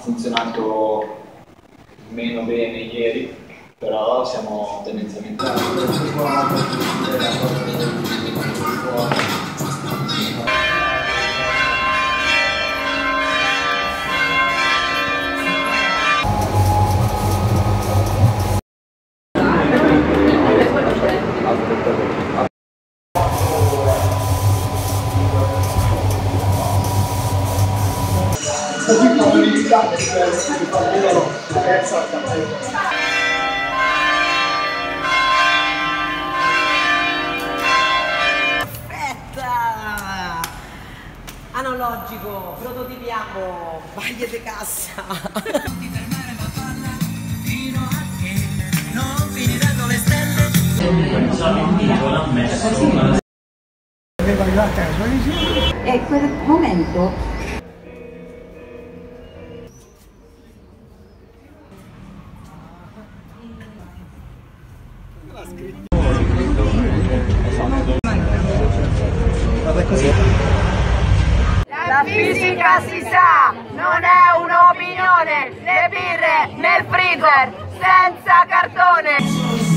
funzionato meno bene ieri, però siamo tendenzialmente... Analogico, prototipiamo, baglie di cassa. Non finiranno le stelle. E quel momento la fisica si sa, non è un'opinione, né birre, né freezer, senza cartone.